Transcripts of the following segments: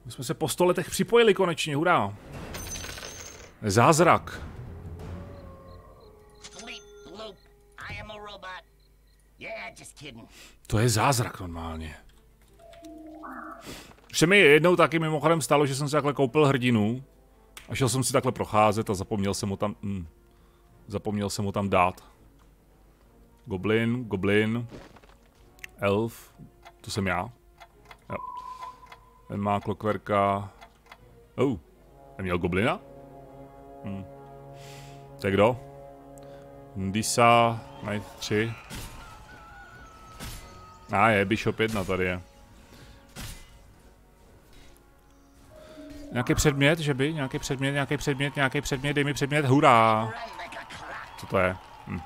My jsme se po 100 letech připojili konečně, hurá. Zázrak. To je zázrak normálně. Už se mi jednou taky mimochodem stalo, že jsem si takhle koupil hrdinu a šel jsem si takhle procházet a zapomněl jsem ho tam dát. Goblin, elf, to jsem já. Jo. Ten má Clockwerka. Neměl goblina? To je kdo? Ndisa, Knight 3. Je Bishop 1 tady je. Nějaký předmět, že by? Nějaký předmět, dej mi předmět, hurá! Co to je?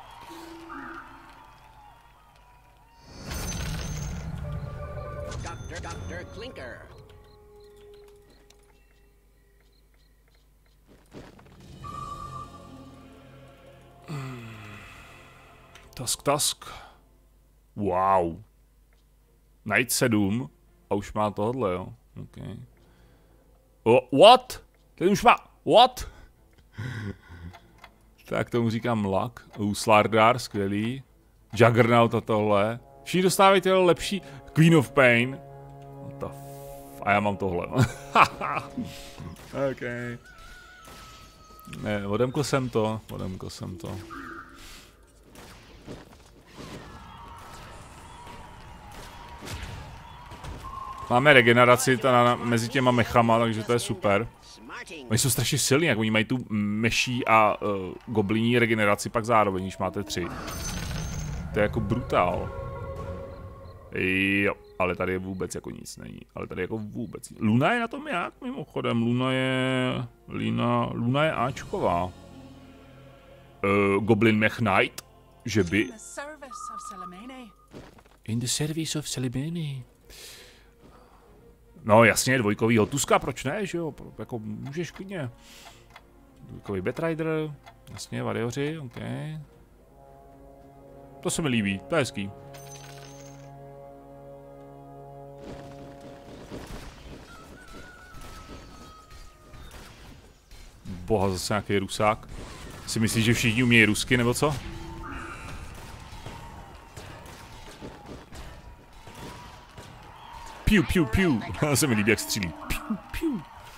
Task. Wow. Knight 7. A už má tohle, jo. Okay. What? Ten už má... What? Tak tomu říkám luck. Slardar, skvělý. Juggernaut a tohle. Všichni dostávají tyhle lepší. Queen of Pain. A já mám tohle. OK. Ne, odemkl jsem to. Máme regeneraci mezi těma mechama, takže to je super. Oni jsou strašně silní, jak oni mají tu meší a gobliní regeneraci pak zároveň, když máte 3. To je jako brutál. Jo, ale tady je vůbec jako nic není. Luna je na tom jak mimochodem? Luna je Ačková. Goblin Mech Knight? Že by? In the service of Salimene. No jasně, dvojkovýho Tuska, proč ne, že jo, jako můžeš klidně. Dvojkový Batrider, jasně, Varioři, OK. To se mi líbí, to je hezký. Boha, zase nějaký rusák. Si myslíš, že všichni umějí rusky, nebo co? Piu. Se mi líbí, jak střílí. Piu.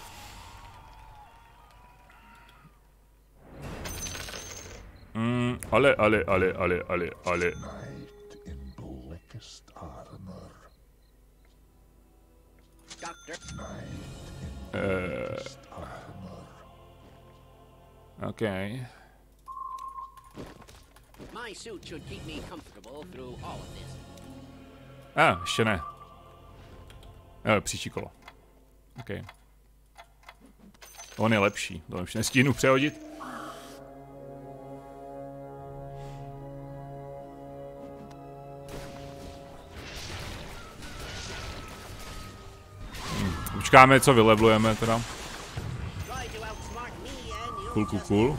Ale. Okay. Ještě ne. Příští kolo. OK. On je lepší, to už nestíhnu přehodit. Počkáme, co vyleblujeme teda. Cool.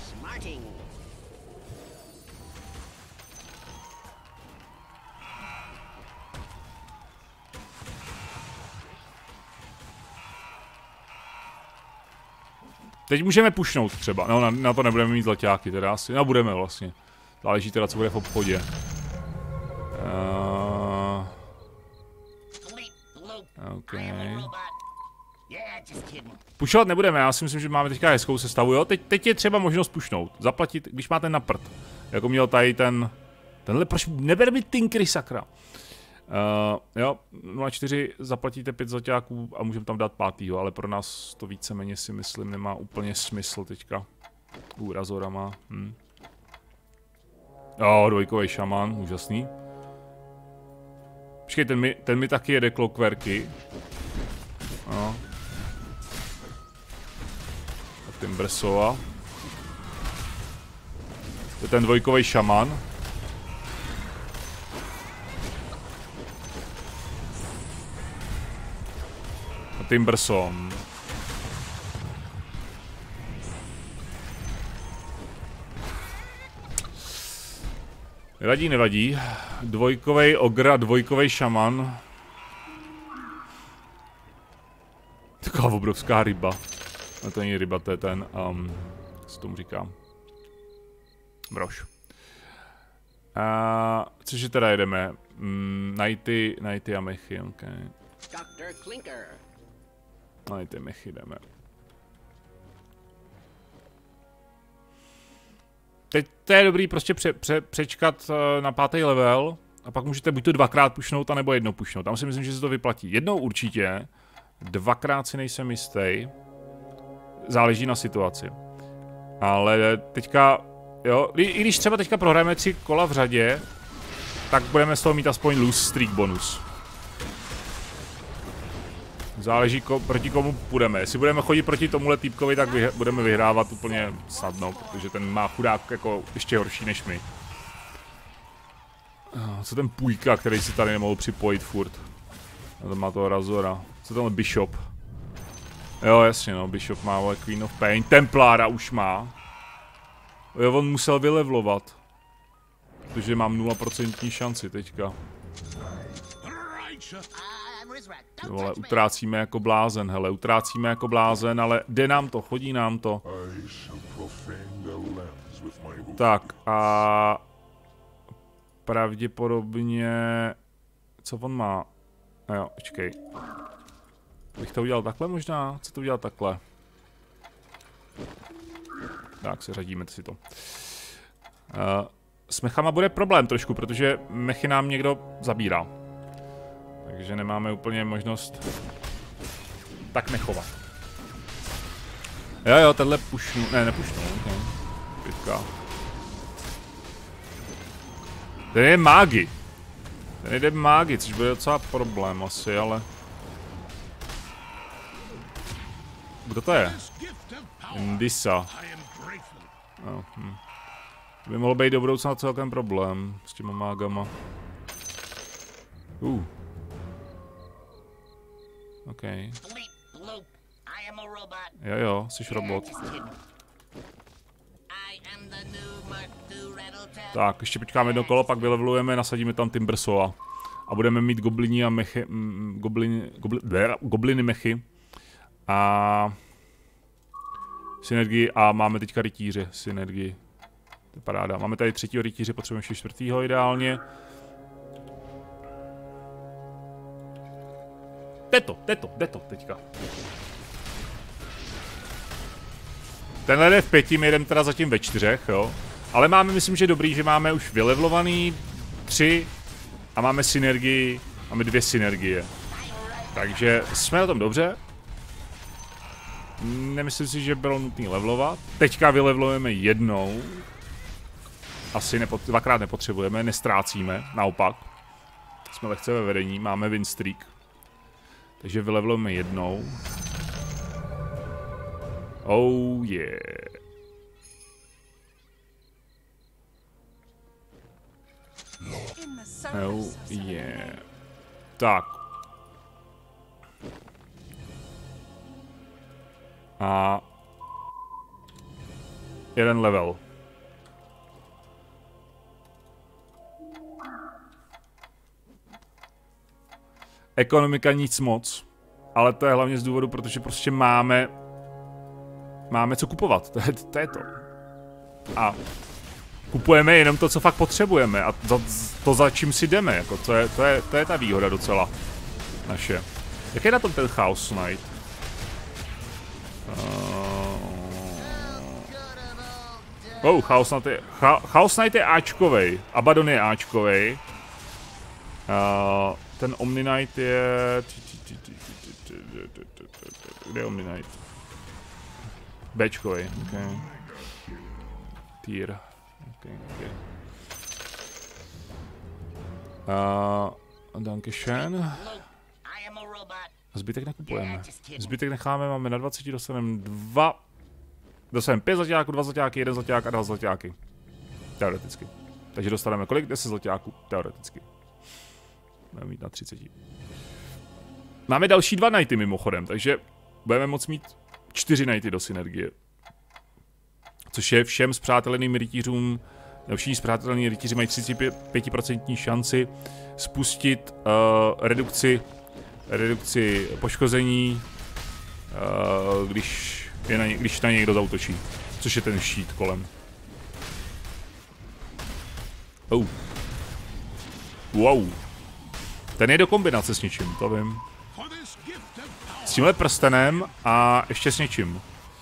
Teď můžeme pušnout třeba, no na to nebudeme mít zlaťáky teda asi, no budeme vlastně. Záleží teda, co bude v obchodě. OK. Pušovat nebudeme, já si myslím, že máme teďka hezkou sestavu, jo? Teď je třeba možnost pušnout, zaplatit, když máte na prd. Jako měl tady tenhle, proč nebere mi Tinkery, sakra. Jo, 0,4 zaplatíte 5 zlaťáků a můžeme tam dát 5. Ale pro nás to víceméně si myslím nemá úplně smysl teďka. Razorama. Jo, dvojkový šaman, úžasný. Počkej, ten mi taky jede Clockwerky. No. A Timbersova. To je ten dvojkový šaman. Timberson. Nevadí. Dvojkovej ogra, dvojkovej šaman. Taková obrovská ryba. No to není ryba, to je ten, jak se tomu říká? Brož. Cože teda jedeme? Nighty a mechy, ok. Nighty mechy jdeme. Teď to je dobrý prostě přečkat na 5. level a pak můžete buď to 2krát pušnout, anebo jednou pušnout. Tam si myslím, že se to vyplatí. Jednou určitě, 2krát si nejsem jistý. Záleží na situaci. Ale teďka, jo, i když třeba teďka prohrajeme 3 kola v řadě, tak budeme z toho mít aspoň loose streak bonus. Záleží proti komu půjdeme. Jestli budeme chodit proti tomuhle týpkovi, tak budeme vyhrávat úplně snadno, protože ten má chudák jako ještě horší než my. Co ten půjka, který si tady nemohl připojit furt? A to má toho Razora. Co tenhle Bishop? Jo, jasně no, Bishop má Queen of Pain. Templára už má. Jo, on musel vylevlovat. Protože mám 0% šanci teďka. Vole, utrácíme jako blázen, hele, utrácíme jako blázen, ale jde nám to, chodí nám to. Tak a pravděpodobně, co on má? Jo, počkej. Bych to udělal takhle možná? Co to udělal takhle? Tak, seřadíme si to. S mechama bude problém trošku, protože mechy nám někdo zabírá. Takže nemáme úplně možnost tak nechovat. Jo, tenhle pušnu, ne, nepušnu, okay. Pětka. Ten je mágy. Ten jde mágy, což bude docela problém asi, ale... Kdo to je? Indisa. No, by mohl být do budoucna celkem problém s těma mágama. OK. Jo, jsi robot. Tak, ještě počkáme jedno kolo, pak vylevelujeme, nasadíme tam Timbersawa. A budeme mít goblini a mechy, gobliny mechy. A... synergii a máme teďka rytíře, synergii. To je paráda. Máme tady 3. rytíře, potřebujeme ještě 4. ideálně. Jde to teďka. Tenhle jde v 5, my jdeme teda zatím ve 4, jo. Ale máme, myslím, že dobrý, že máme už vylevlovaný 3 a máme synergii, máme 2 synergie. Takže jsme na tom dobře. Nemyslím si, že bylo nutné levelovat. Teďka vylevlujeme jednou. Asi 2krát nepotřebujeme, nestrácíme, naopak. Jsme lehce ve vedení, máme win streak. Takže vylevlujeme jednou. Oh yeah. Oh yeah. Tak. A... jeden level. Ekonomika nic moc, ale to je hlavně z důvodu, protože prostě máme co kupovat, to je to. A kupujeme jenom to, co fakt potřebujeme a to za čím si jdeme, jako to je ta výhoda docela naše. Jak je na tom ten Chaos Knight? Chaos Knight je Ačkovej, Abaddon je Ačkovej. Ten Omni Knight je... Kde je Omni Knight? Bčkovej, ok. Tier. Okay. Dankeschön. Zbytek nekupujeme. Zbytek necháme, máme na 20, dostaneme 2. Dostaneme 5 zlaťáků, 2 zlaťáky, 1 zlaťák a 2 zlaťáky. Teoreticky. Takže dostaneme kolik? 10 zlaťáků. Teoreticky. Budeme mít na 30. Máme další 2 knighty mimochodem, takže budeme moct mít 4 knighty do synergie. Což je všem spřáteleným rytířům, všichni spřátelení rytíři mají 35% šanci spustit redukci poškození když na něj někdo zaútočí. Což je ten štít kolem. Oh. Wow. Ten je do kombinace s něčím, to vím. S tímhle prstenem a ještě s něčím.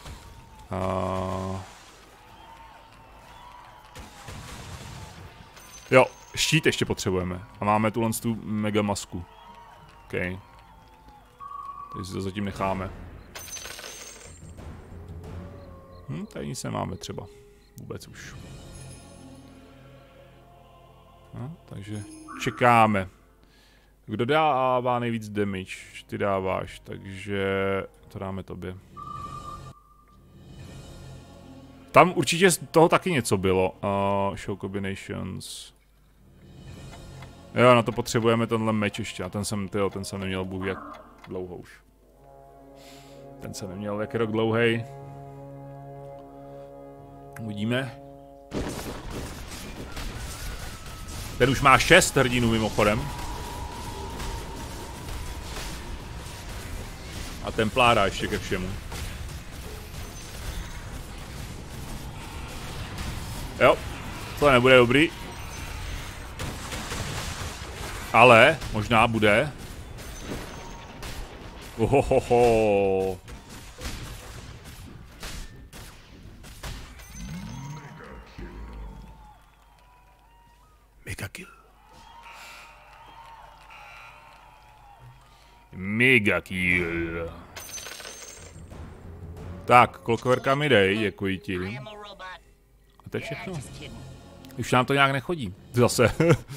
Jo, štít ještě potřebujeme. A máme tuhle tu mega masku. OK. Takže si to zatím necháme. Tady nic nemáme třeba. Vůbec už. No, takže čekáme. Kdo dává nejvíc damage? Ty dáváš, takže to dáme tobě. Tam určitě z toho taky něco bylo. Show combinations. Jo, na to potřebujeme tenhle meč ještě. A ten jsem neměl bůh jak dlouho už. Ten jsem neměl jak rok dlouhej. Uvidíme. Ten už má 6 hrdinů mimochodem. A templára ještě ke všemu. Jo, to nebude dobrý. Ale možná bude. Ohohoho. Mega kill. Mega kill. Tak, kolkoverka mi dej, děkuji ti. A to je všechno. Už nám to nějak nechodí. Zase.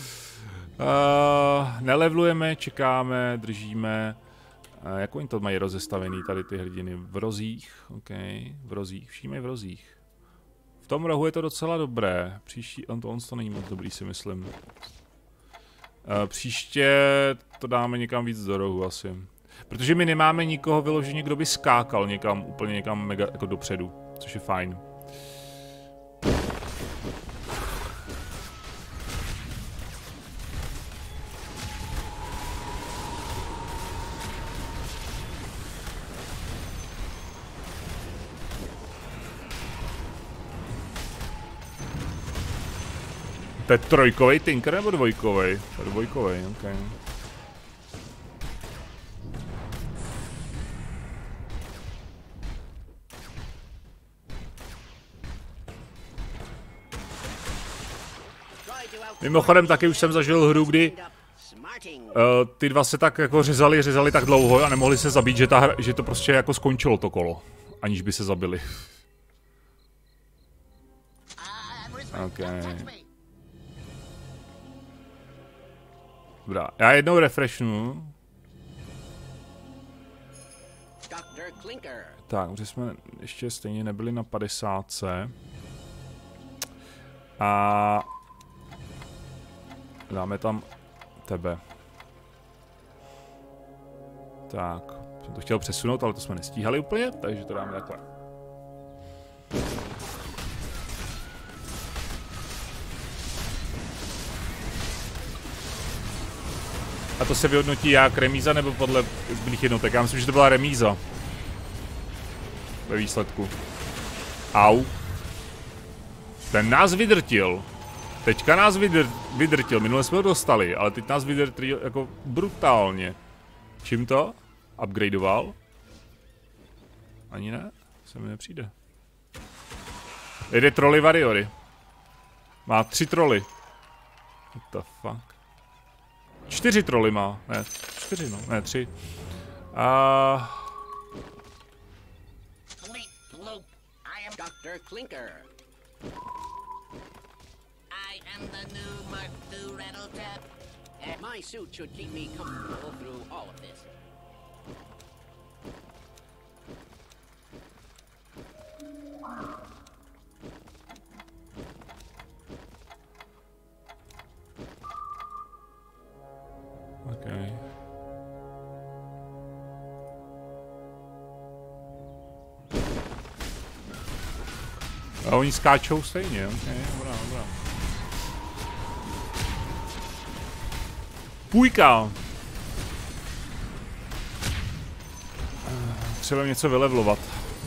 Nelevlujeme, čekáme, držíme. Jak oni to mají rozestavený tady ty hrdiny? V rozích, OK. V rozích, všímej v rozích. V tom rohu je to docela dobré. Příští, on to není moc dobrý, si myslím. Příště to dáme někam víc do rohu asi. Protože my nemáme nikoho vyloženě, kdo by skákal někam, úplně někam mega jako dopředu. Což je fajn. To je trojkovej Tinker nebo dvojkovej? To je dvojkovej, OK. Mimochodem taky už jsem zažil hru, kdy ty dva se tak jako řezali tak dlouho a nemohli se zabít, že to prostě jako skončilo to kolo. Aniž by se zabili. OK. Dobrá, já jednou refreshnu. Tak, protože jsme ještě stejně nebyli na 50. A dáme tam tebe. Tak, jsem to chtěl přesunout, ale to jsme nestíhali úplně, takže to dáme takhle. A to se vyhodnotí jak remíza nebo podle zbylých jednotek? Já myslím, že to byla remíza. Ve výsledku. Au. Ten nás vydrtil. Teďka nás vydrtil. Minule jsme ho dostali, ale teď nás vydrtil jako brutálně. Čím to? Upgradeoval? Ani ne? Se mi nepřijde. Jede troly warriory. Má 3 troly. What the fuck? 4 troly má. Ne, 4 no. Ne, 3. Dr. Clinker. I am the new Mark II Rattletap, and my suit should keep me comfortable through all of this. Okay. A oni skáčou stejně, okay, dobrá. Půjka! Potřebujeme něco vylevlovat.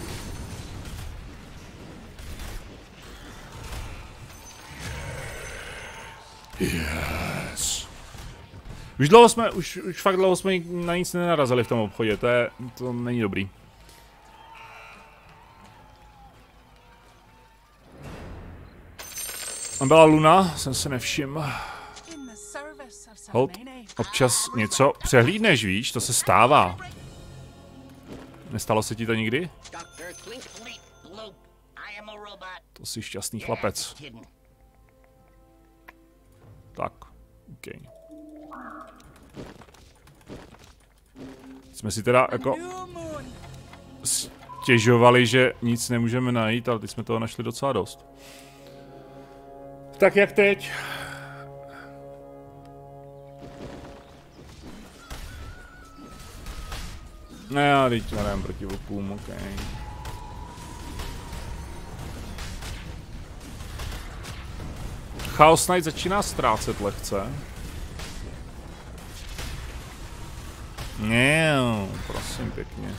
Yes. Už fakt dlouho jsme na nic nenarazili v tom obchodě, to není dobrý. Byla Luna, jsem se nevšiml. Hold, občas něco přehlídneš, víš, to se stává. Nestalo se ti to nikdy? To jsi šťastný chlapec. Tak, OK. Jsme si teda jako stěžovali, že nic nemůžeme najít, ale teď jsme toho našli docela dost. Tak jak teď? No já teď hrajeme proti vlkům, OK. Chaos Knight začíná ztrácet lehce. No, prosím pěkně.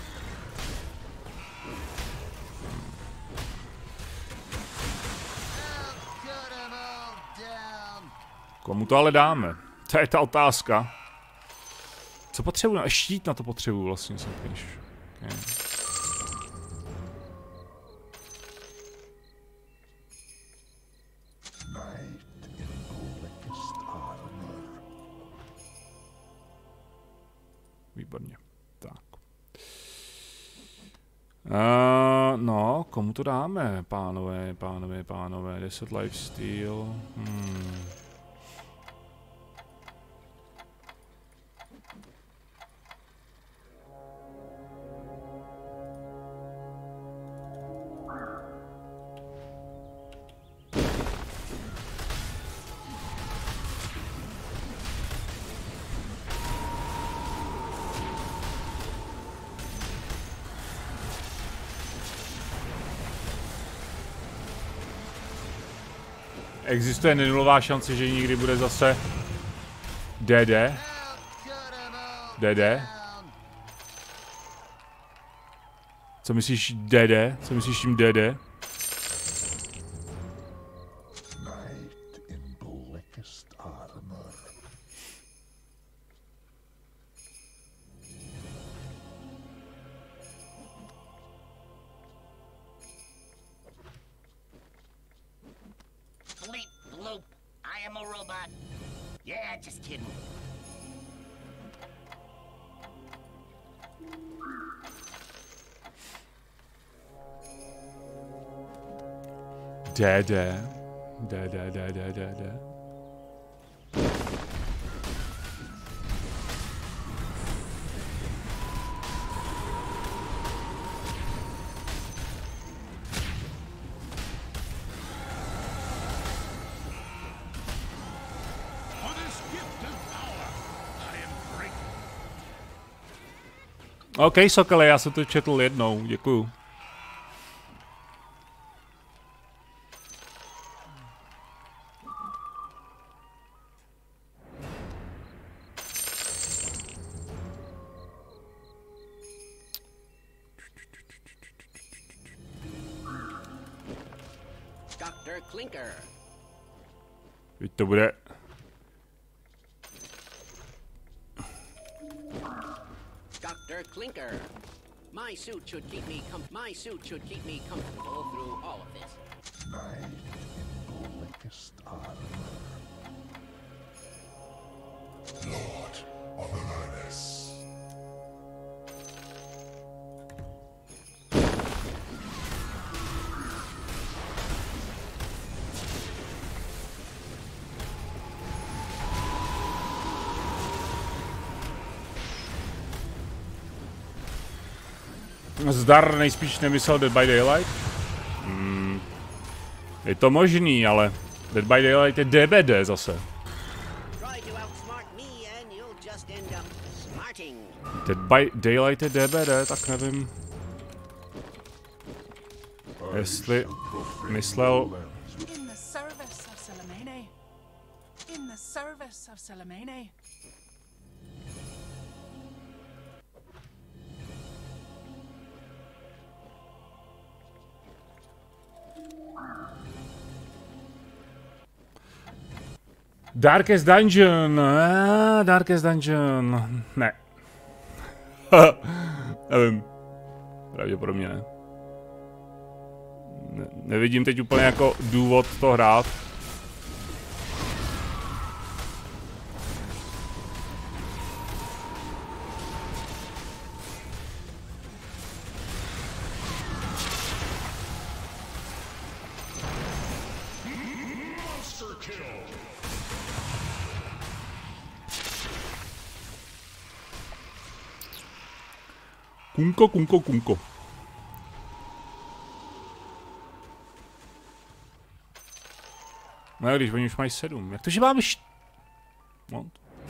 Komu to ale dáme? To je ta otázka. Co potřebuji? Štít na to potřebuji vlastně, jsem když. Okay. Výborně. Tak. No, komu to dáme, pánové, 10 lifesteal. Existuje nenulová šance, že někdy bude zase DD. DD. Co myslíš DD? Co myslíš tím DD? DD. OK, Sokole, já jsem to četl jednou, děkuju. Dr. Clinker. Teď to bude... Dr. Clinker. My suit should keep me comfortable through all of this. Lord of Avernus. Zdar nejspíš nemyslel Dead by Daylight? Je to možný, ale Dead by Daylight je DBD zase. Dead by Daylight je DBD, tak nevím. Jestli myslel... Darkest Dungeon. Darkest Dungeon. Ne. Nevím. Pravděpodobně ne. Nevidím teď úplně jako důvod to hrát. Kunko. No, když oni už mají 7. Jak to, že máme no.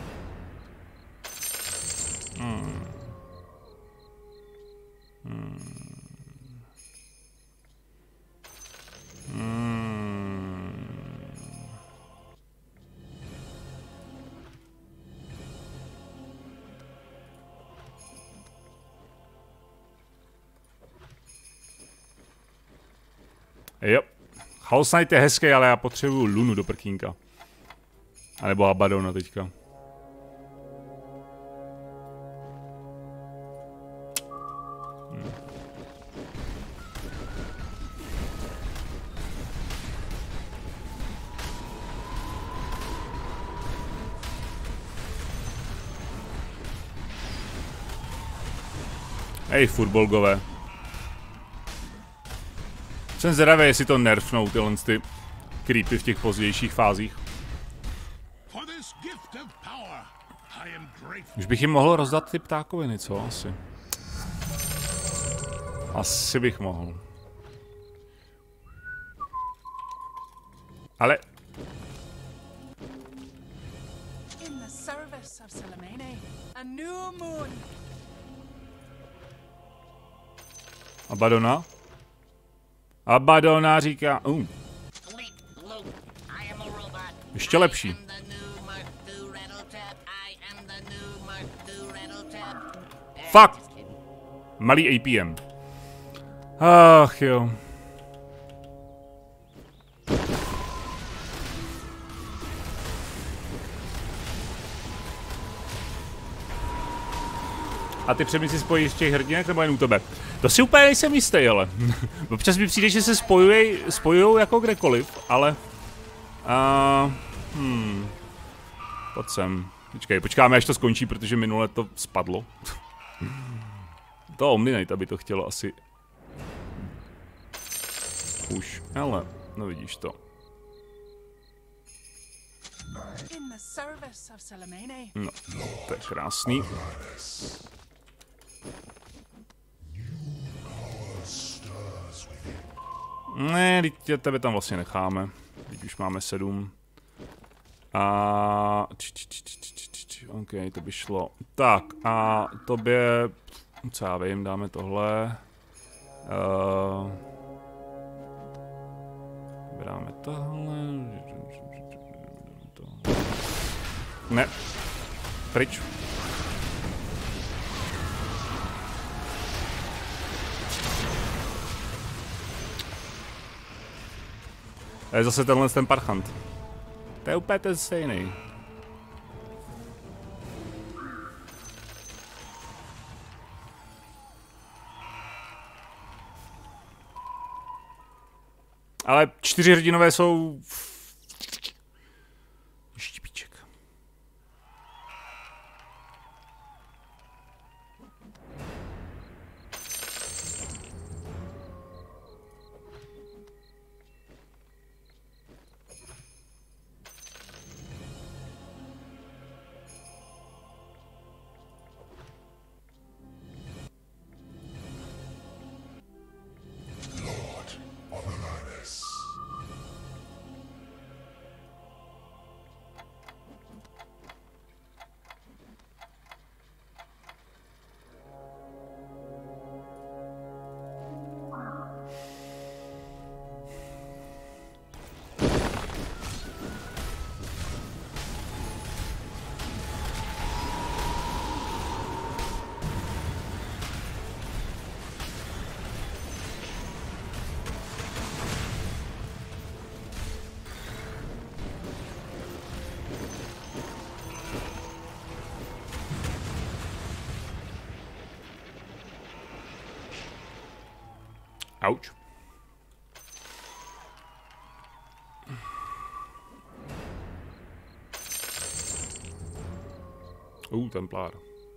Jo. Chaos Knight je hezký, ale já potřebuju Lunu do prkínka. A nebo Abadona teďka. Hej, furbolgové. Jsem zvědavý, jestli to nerfnou tyhle ty creepy v těch pozdějších fázích. Už bych jim mohl rozdat ty ptákoviny, co? Asi. Asi bych mohl. Ale... Abadona? Abadona říká... Ještě lepší. Fuck! Malý APM. Ach jo. A ty přemysly spojí z těch hrdinek nebo jen u tebe? To si úplně nejsem jistý, ale. Občas mi přijde, že se spojujou jako kdekoliv, ale... Pojď sem. Počkáme, až to skončí, protože minule to spadlo. To Omni-Knight, aby to chtělo asi... Už, ale, no vidíš to. No, to je krásný. Ne, tebe tam vlastně necháme. Teď už máme 7. A... OK, to by šlo. Tak, a tobě... Co já vím, dáme tohle. Dáme tohle. Ne. Pryč. A je zase tenhle ten parchant. To je úplně ten stejný. Ale 4 hrdinové jsou... Štípíček. Auč. Templár.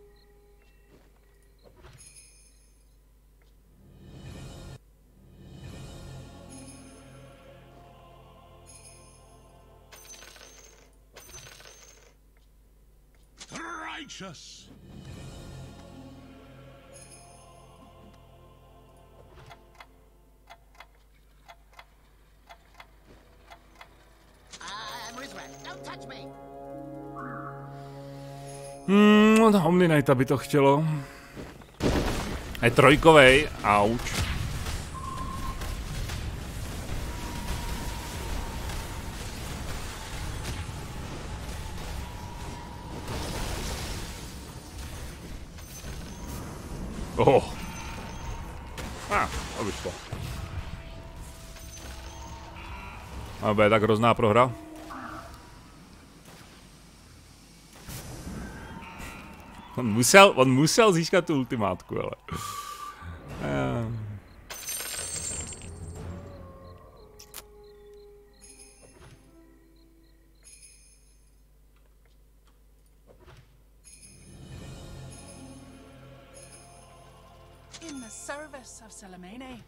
Righteous. I'm Rizrat. Don't touch me. Omni Knighta by to chtělo. Je trojkovej, auč. To vyšlo. A bude tak hrozná prohra. On musel získat tu ultimátku, ale. In the service of Salamene.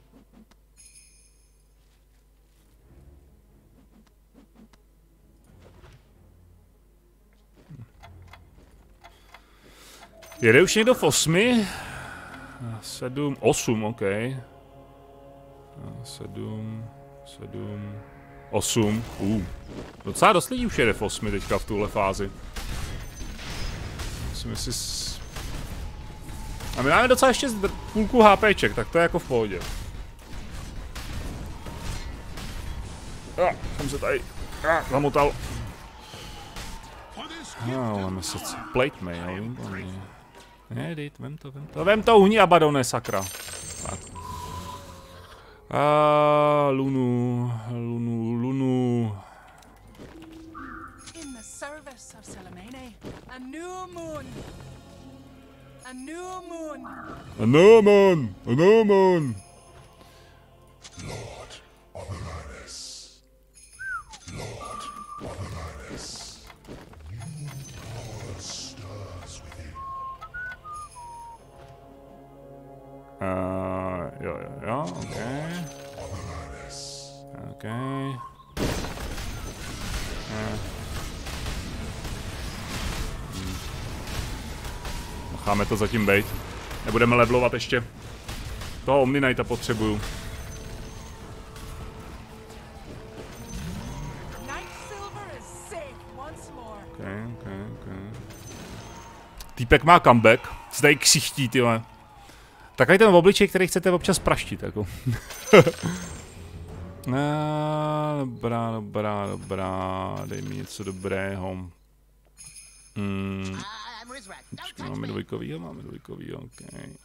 Jede už někdo v 8? 7, 8, OK. 7, 8, Docela dost lidí už jede v 8 teďka v tuhle fázi. Musím si... A my máme docela ještě půlku HPček, tak to je jako v pohodě. Jsem se tady zamotal. Máme srdce. Plate mail, výborně. Ne, dejte, vem to, uhni Abadone, sakra. Tak. Lunu. In the service of Salamene. A new moon. A new moon. A no man. Lord of Alanis. Lord of Alanis. New power stirs within. Jo, OK. Of Alanis. OK. Necháme to zatím bejt. Nebudeme levelovat ještě. Toho Omni Knighta potřebuju. Night Silver is safe once more. Okay. Týpek má comeback. Se tady ksichtí, tyhle. Takový ten obličej, který chcete občas praštit, jako. Dobrá. Dej mi něco dobrého. I'm Rizrat. Don't touch Máme me. dvojkovýho, OK.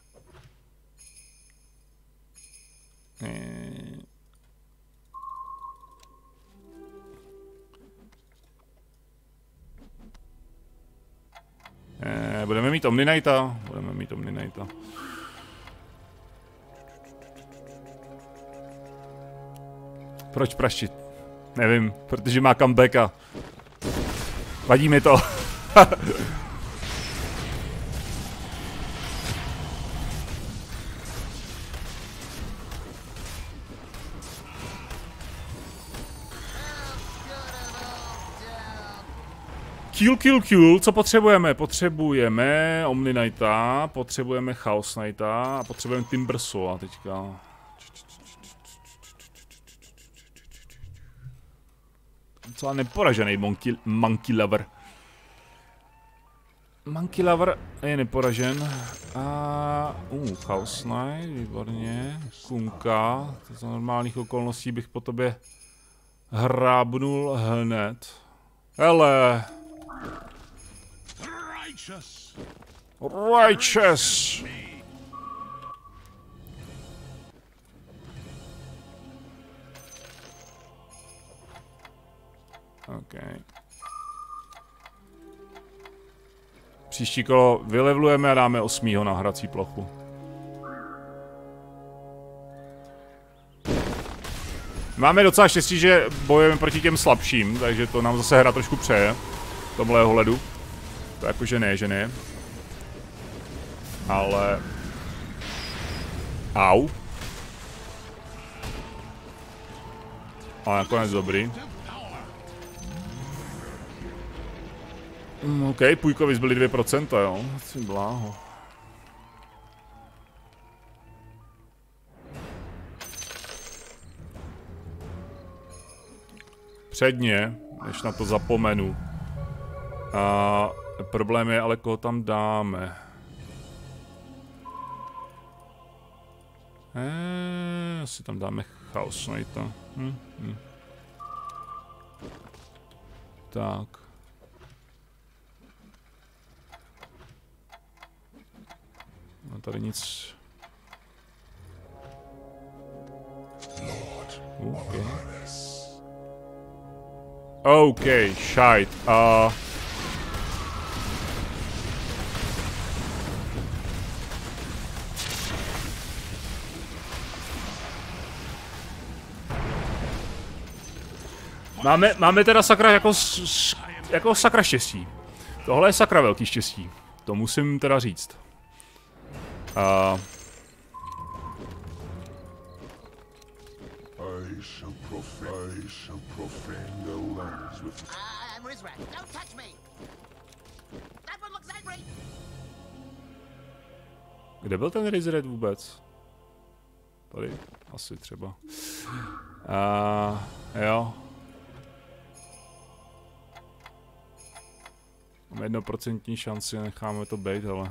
Budeme mít Omni Knighta. Proč praštit? Nevím, protože má comebacka. Vadí mi to. Kill, co potřebujeme? Potřebujeme Omni Knighta, potřebujeme Chaos Knighta a potřebujeme Timbersaw teďka. Docela neporažený Monkey Lover. Monkey Lover je neporažen. Chaos Knight, výborně. Kunka, to za normálních okolností bych po tobě hrábnul hned. Hele. Righteous. OK. Příští kolo vylevlujeme a dáme 8. na hrací plochu. Máme docela štěstí, že bojujeme proti těm slabším, takže to nám zase hra trošku přeje. V tomhle ohledu. To jakože ne, že ne. Ale... Au. Ale nakonec dobrý. OK, půjkovi zbyly 2%, jo. Asi bláho. Předně, než na to zapomenu. A problém je ale, koho tam dáme. Asi tam dáme Chaos Knighta. Tak. No tady nic. Okay. OK, shite. Máme teda sakra jako sakra štěstí. Tohle je sakra velký štěstí. To musím teda říct. Kde byl ten Rizred vůbec? Tady? Asi třeba. Jo. Máme 1% šanci, necháme to být, ale...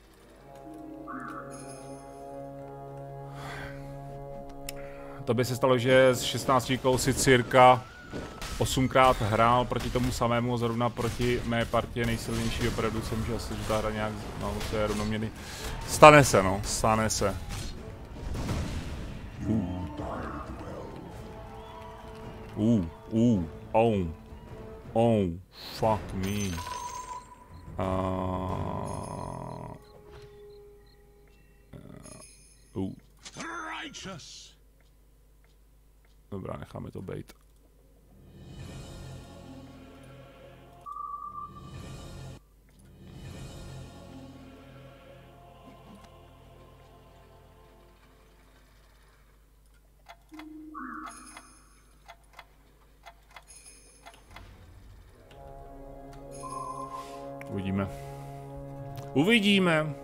To by se stalo, že z 16 si cirka 8krát hrál proti tomu samému, zrovna proti mé partě nejsilnější, opravdu se může asi, že ta hra nějak, no to je rovnoměrný. Stane se, no, stane se. Oh, fuck me. Dobrá, necháme to bejt. Uvidíme. Uvidíme.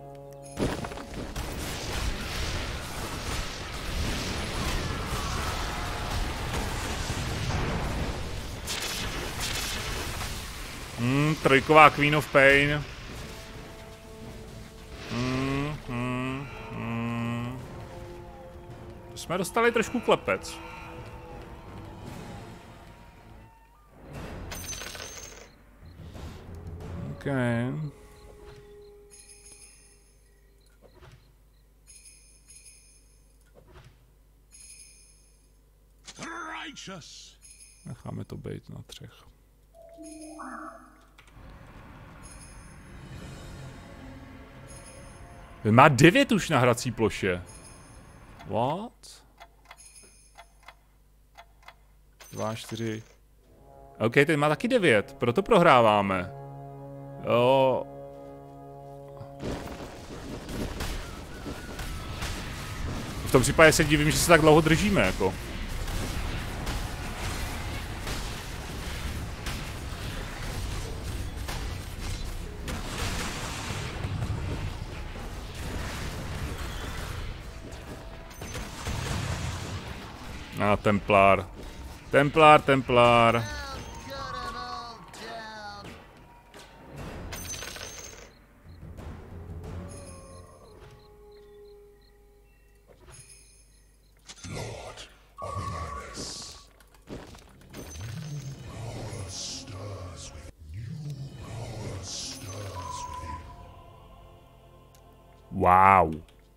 Trojková Queen of Pain. Jsme dostali trošku klepec. Okay. Necháme to být na 3. Má 9 už na hrací ploše. What? 2, 4. OK, ten má taky 9, proto prohráváme. Jo. V tom případě se divím, že se tak dlouho držíme, jako. A Templár. Templár. Wow.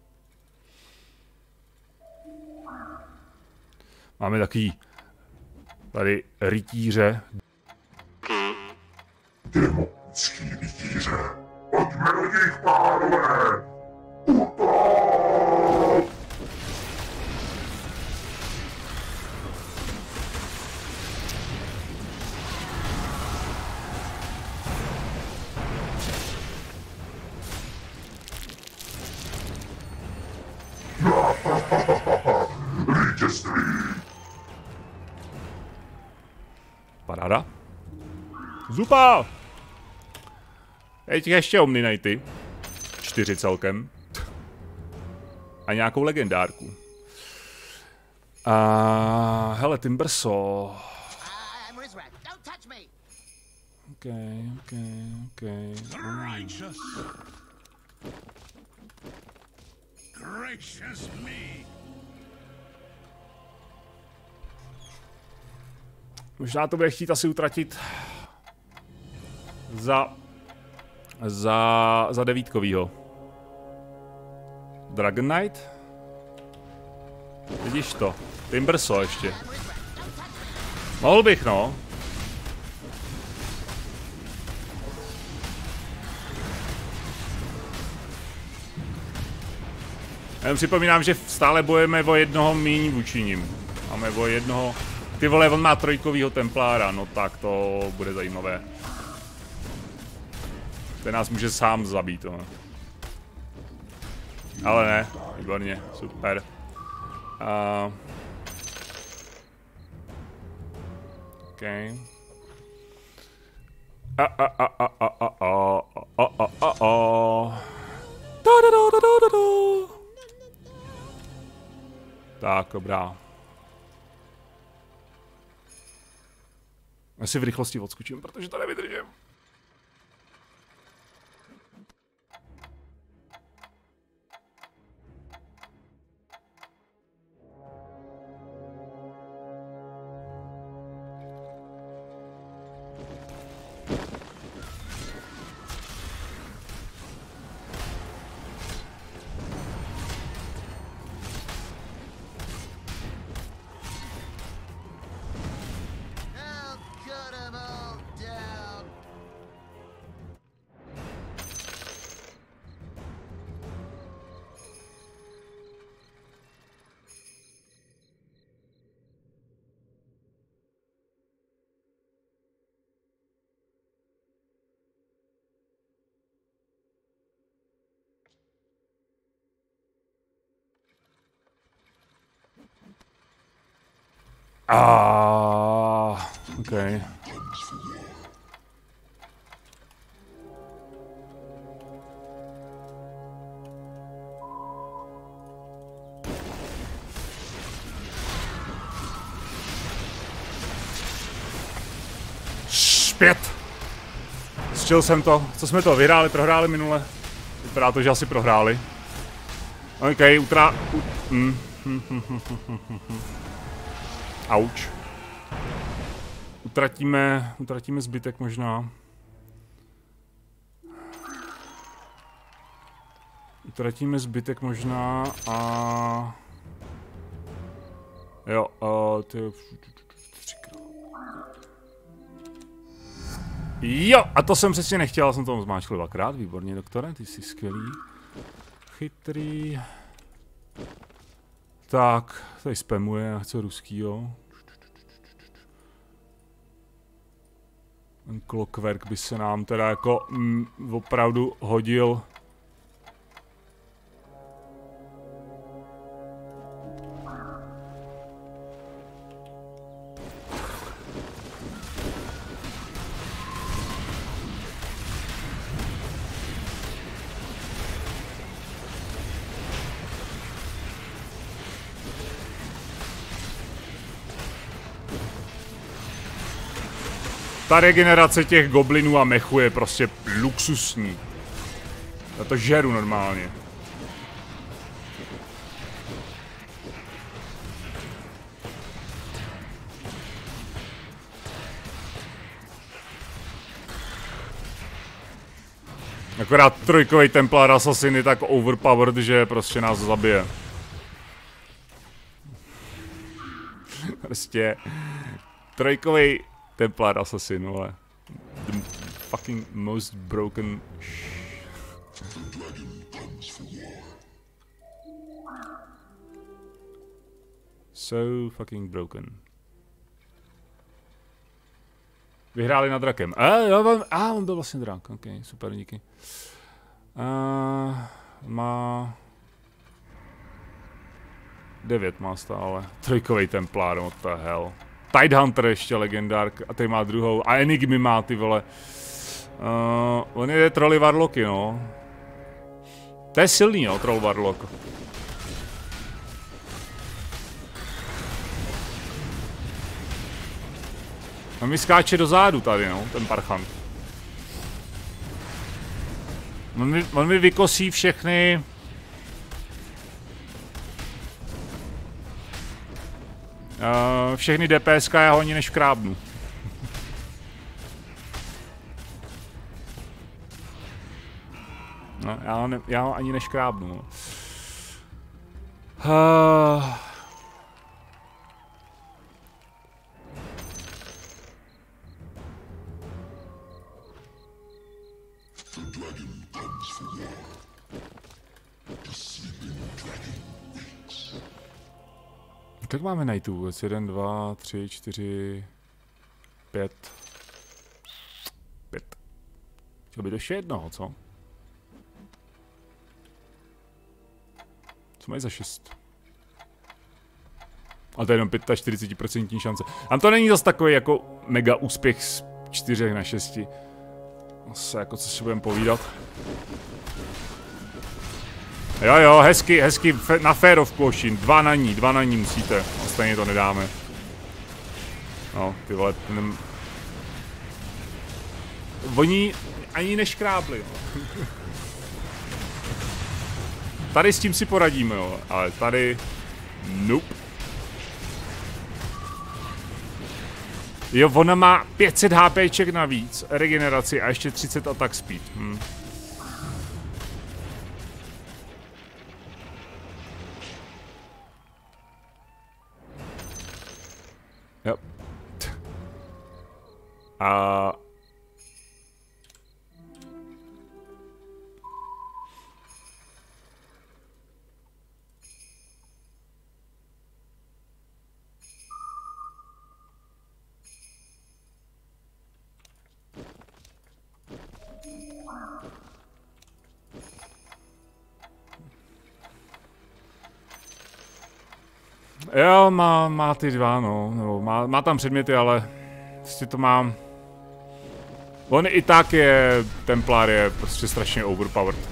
Máme takový tady rytíře. Démonský rytíře. Pojďme do nich, pánové! vítězství. Paráda. Zupa! Teď ještě Omni-Knighty. 4 celkem. A nějakou legendárku. Hele, Timbersaw. Okay. Righteous. Gracious me. Možná to bude chtít asi utratit za devítkovýho. Dragon Knight? Vidíš to? Timbersaw ještě. Mohl bych, no. Jen připomínám, že stále bojujeme o jednoho míň vůči nim. Máme o jednoho... Ty vole, on má trojkovýho templára, no tak to bude zajímavé. Ten nás může sám zabít, no. Ale ne, výborně, super. OK. Tak, dobrá. Já si v rychlosti odskočím, protože to nevydržím. Okay. Špět! Zčil jsem to. Co jsme to vyhráli, prohráli minule? Vypadá to, že asi prohráli. OK, Auč. Utratíme zbytek možná. Utratíme zbytek možná a... Jo, Jo, a to jsem přesně nechtěl, jsem to zmáčkl dvakrát, výborně doktore, ty jsi skvělý. Chytrý. Tak, tady spamuje, chce ruskýho. Ten Clockwork by se nám teda jako opravdu hodil. Ta regenerace těch goblinů a mechu je prostě luxusní. Já to žeru normálně. Akorát trojkový Templar Assassin je tak overpowered, že prostě nás zabije. Prostě trojkový Templar Assassin, ale the fucking most broken so fucking broken. Vyhráli nad drakem. On byl vlastně drak, ok, super, díky. 9 má stále. Trojkovej templár, what the hell. Tidehunter ještě legendárk a tady má druhou. A Enigmy má, ty vole. On je Trolly Warlocky, no. To je silný, no, Troll Warlock. On mi skáče do zádu tady, no, ten parchant. On mi vykosí všechny... všechny DPSK, já ho ani neškrábnu. No, já ho ani neškrábnu. No. Tak máme nightů vůbec. 1, 2, 3, 4, 5. 5. Chtěl by to ještě jednoho, co? Co mají za 6? A to je jenom 45% šance. A to není zase takový jako mega úspěch z 4 na 6. Zase jako co si budeme povídat. Jo, hezky na férovku Oshin. 2 na ní musíte. A stejně to nedáme. No, ty vole, oni ani neškrábli. Tady s tím si poradíme, jo, ale tady... Nope. Jo, ona má 500 HPček navíc, regeneraci a ještě 30 attack speed. Jo. A... Jo, má ty 2, no, nebo má tam předměty, ale prostě to mám. On i tak je, Templar je prostě strašně overpowered.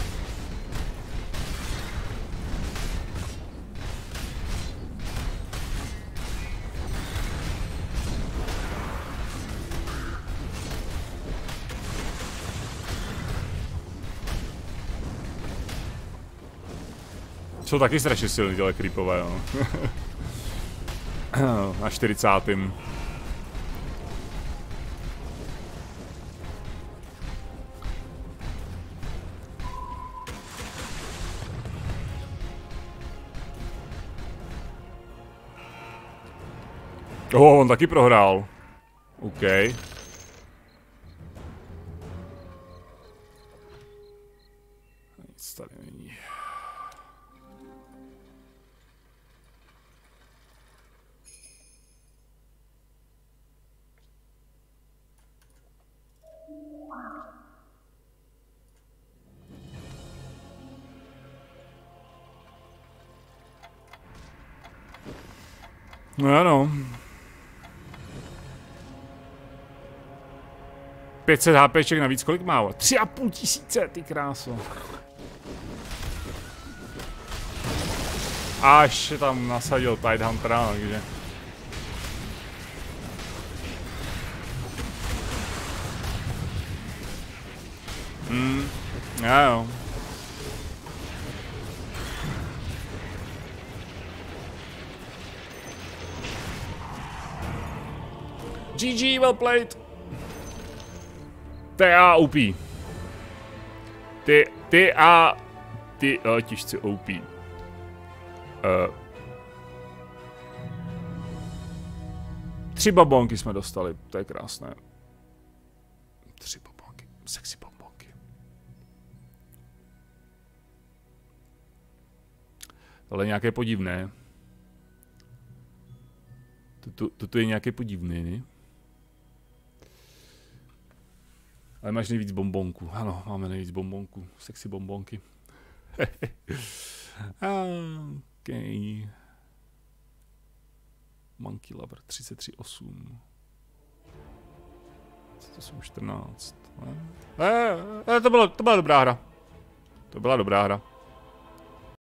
Jsou taky strašně silný těle creepové, no. Na 40. On taky prohrál. OK. Nic tady není. No ano. 500 HPček navíc, kolik má? 3,5 tisíce, ty kráso. Až tam nasadil Tidehuntera, takže... Jo. GG, well played. OP. Ty těžce OP. 3 babonky jsme dostali, to je krásné. 3 babonky, sexy babonky. Ale nějaké podivné. Toto je nějaké podivné, ne? Ale máš nejvíc bombonku. Ano, máme nejvíc bombonku. Sexy bombonky. OK. Monkey Lover 33.8. To jsou 14. To byla dobrá hra. To byla dobrá hra.